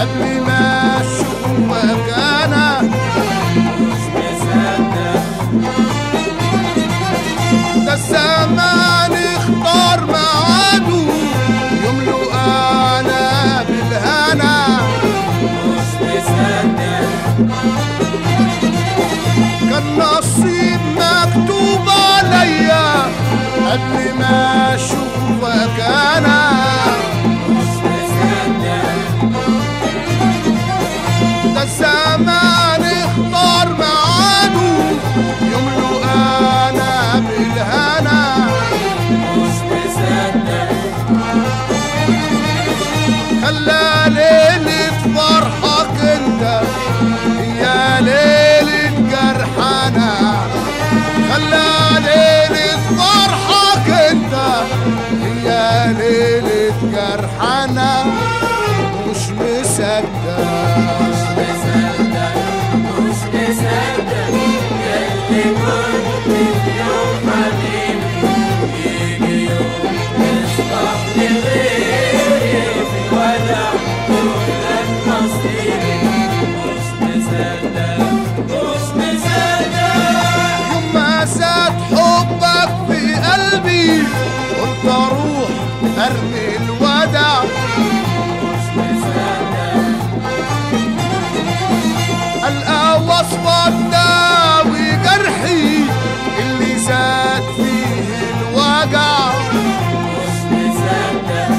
قبل ما اشوفك انا مش مصدق. ده الزمان اختار ميعاده يملؤ انا بالهنا مش مصدق. كان نصيب مكتوب عليا قبل ما اشوفك انا مش مصدق. ده الزمان اختار ميعاده يملؤ انا بالهنا مش مصدق. خلى ليلة فرحك انت هي ليلة جرحنا خلى ليلة فرحك انت هي ليلة جرحنا مش مصدق. مش مصدق. ياللي كنت اليوم حبيبي يجي يوم تصبح لغيري في الوداع تقولك نصيبي. مش مصدق. مش مصدق. يوم ما زاد حبك في قلبي قلت اروح ارمي الوداع مش مصدق. القى وصفك داوي جرحي اللي زاد فيه الوجع مش مصدق.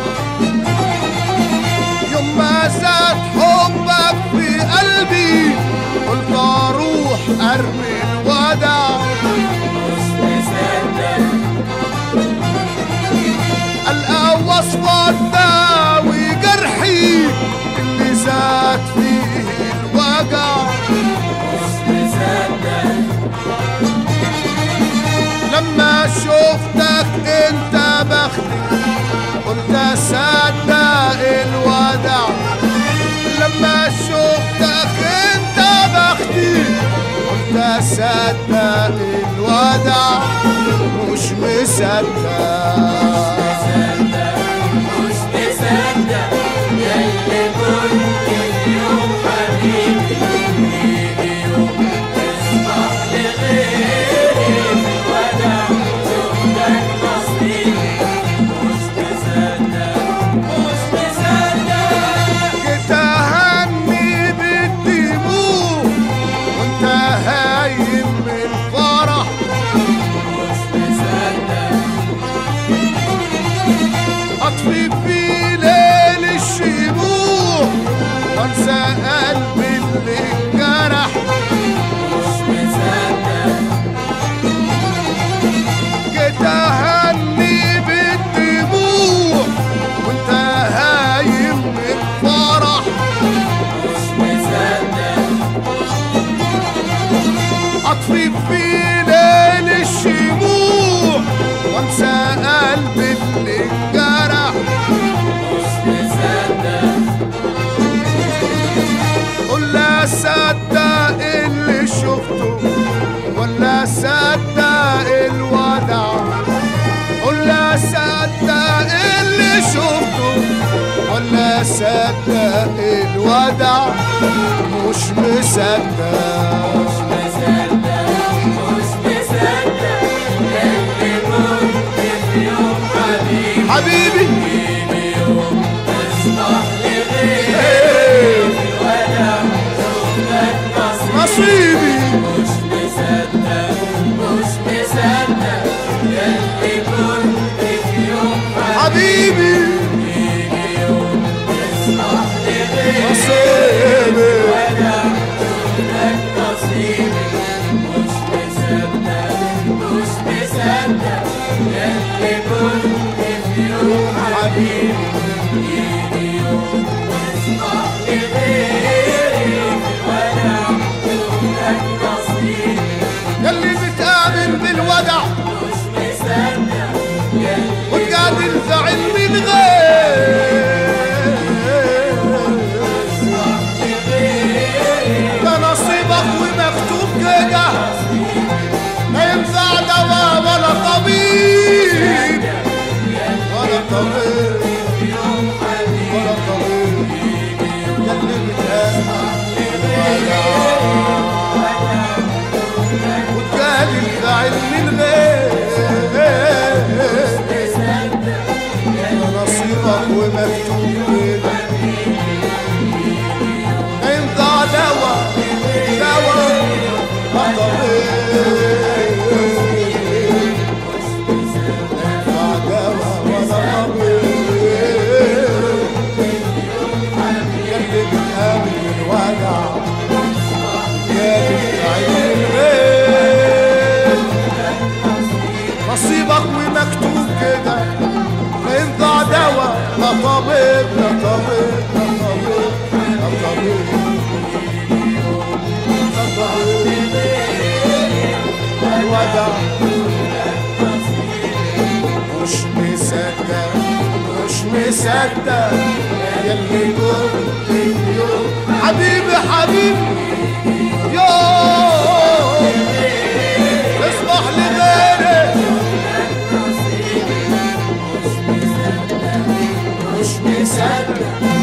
يوم ما زاد حبك في قلبي قلت اروح ارمي الوداع مش مصدق. القى وصفك داوي جرحي اللي زاد فيه الوجع مش مصدق. لما شفتك انت بختي قلت اصدق الوداع لما شفتك انت بختي قلت اصدق الوداع مش مصدق. مش مصدق. ياللي كنت اليوم حبيبي يجي يوم تصبح لغيري في الوداع تقولك نصيبي. مش مصدق. مش مصدق. جيت اهني بالدموع وانت هايم من فرح مش مصدق. اطفي في ليل الشموع وانسى قلبي اللي انجرح مش مصدق. جيت اهني بالدموع وانت هايم من فرح مش مصدق. اطفي في ليل الشموع وانسى قلبي اللي انجرح مش مصدق. قول لا صدق اللي شفته ولا صدق الوداع قول لا صدق اللي شفته ولا صدق الوداع مش مصدق. مش مصدق. مش مصدق. ياللي كنت في يوم حبيبي حبيبي يجي يوم تصبح لغيري إيه، في الوداع تقولك نصيبي. نصيبي مش مصدق. مش مصدق. ياللي كنت في يوم حبيبي حبيبي يجي يوم تصبح لغيري نصيبي الوداع تقولك نصيبي. مش مصدق. مش مصدق. ياللي كنت في يوم حبيبي مكتوب كده انضع دواء دواء طبيب انضع دواء ولا طبيب قلبي بتقابل الوجع قلبي عين الغير نصيبك ومكتوب كده انضع دواء لا طبيب لا طبيب لا طبيب لا طبيب لا طبيب الوجع مش مصدق مش مصدق يلي كنت اليوم حبيبي حبيبي يوم اصبح لغيري مش مصدق